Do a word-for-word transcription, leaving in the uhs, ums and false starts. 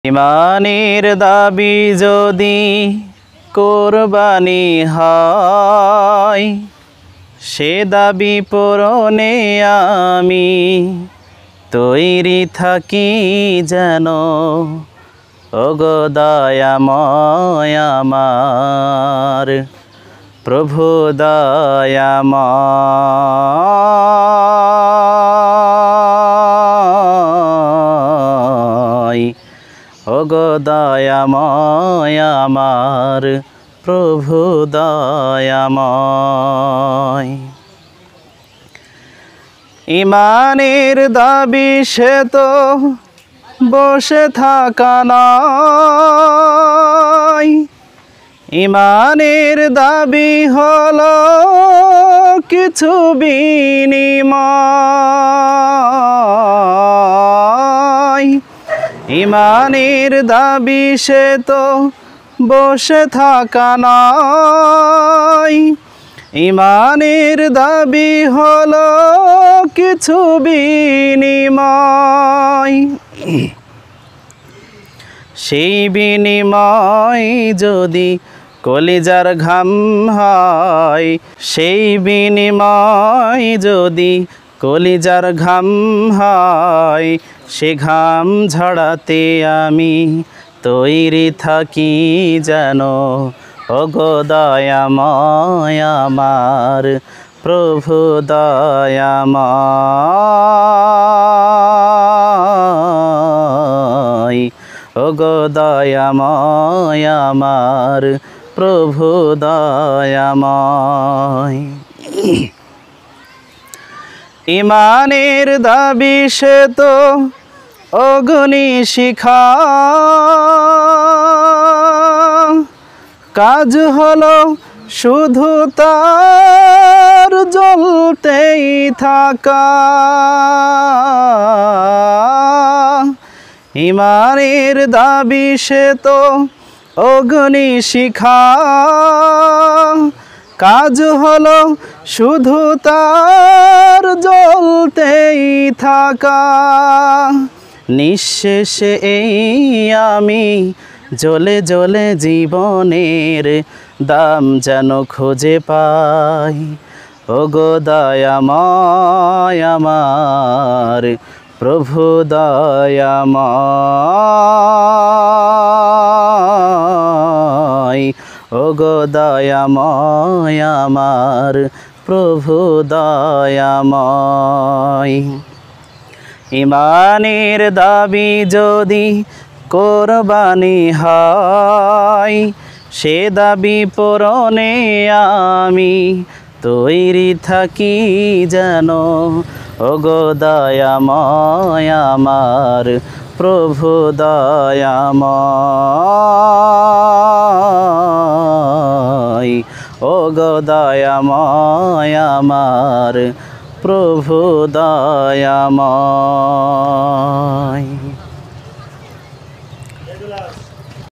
ইমানের দাবি যদি কোরবানি হয়, সে দাবি পূরণে আমি তৈরি থাকি যেন। ওগো দয়াময় আমার প্রভু দয়াময়, ওগো দয়াময় আমার প্রভু দয়াময়। ইমানের দাবি সে তো বসে থাকা নয়, ইমানের দাবি হলো কিছু বিনিময়। ইমানের দাবি সে তো বসে থাকা নয়, ইমানের দাবি হলো কিছু বিনিময়। সেই বিনিময় যদি কলিজার ঘাম হয়, সেই বিনিময় যদি কলিজার ঘাম হয়, সে ঘাম ঝরাতে আমি তৈরি থাকি যেন। ওগো দয়াময় আমার প্রভু দয়াময়, ওগো দয়াময় আমার প্রভু দয়াময়। ইমানের দাবি সে তো অগ্নি শিখা, কাজ হলো শুধু তার জ্বলতেই থাকা। ইমানের দাবি সে তো অগ্নি শিখা, কাজ হলো শুধু তার জ্বলতেই থাকা। নিঃশেষে এই আমি জ্বলে জ্বলে জীবনের দাম যেন খুঁজে পাই। ওগো দয়াময় আমার প্রভু দয়াময়, ওগো দয়াময় আমার প্রভু দয়াময়। ইমানের দাবি যদি কোরবানি হয়, সে দাবি পূরণে আমি তৈরি থাকি যেন। ওগো দয়াময় আমার প্রভু দয়াময়, ওগো দয়াময় আমার প্রভু দয়াময়।